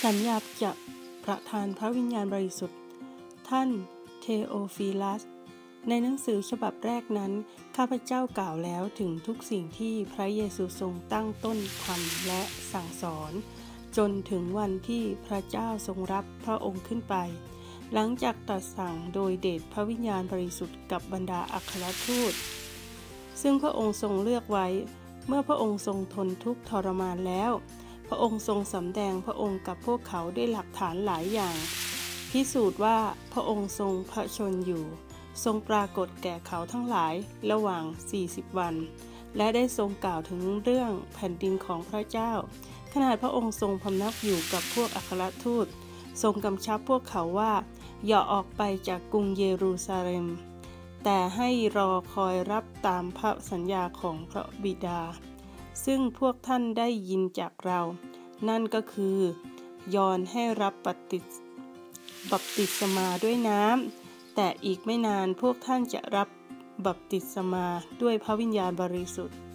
สัญญาจะประทานพระวิญญาณบริสุทธิ์ท่านเทโอฟิลัสในหนังสือฉบับแรกนั้นข้าพเจ้ากล่าวแล้วถึงทุกสิ่งที่พระเยซูทรงตั้งต้นทำและสั่งสอนจนถึงวันที่พระเจ้าทรงรับพระองค์ขึ้นไปหลังจากตรัสสั่งโดยเดชพระวิญญาณบริสุทธิ์กับบรรดาอัครทูตซึ่งพระองค์ทรงเลือกไว้เมื่อพระองค์ทรงทนทุกข์ทรมานแล้วพระองค์ทรงสำแดงพระองค์กับพวกเขาด้วยหลักฐานหลายอย่างพิสูจน์ว่าพระองค์ทรงพระชนอยู่ทรงปรากฏแก่เขาทั้งหลายระหว่าง40 วันและได้ทรงกล่าวถึงเรื่องแผ่นดินของพระเจ้าขณะพระองค์ทรงพำนักอยู่กับพวกอัครทูตทรงกำชับพวกเขาว่าอย่าออกไปจากกรุงเยรูซาเล็มแต่ให้รอคอยรับตามพระสัญญาของพระบิดาซึ่งพวกท่านได้ยินจากเรานั่นก็คือยอห์นให้รับบัพติศมาด้วยน้ำแต่อีกไม่นานพวกท่านจะรับบัพติศมาด้วยพระวิญญาณบริสุทธิ์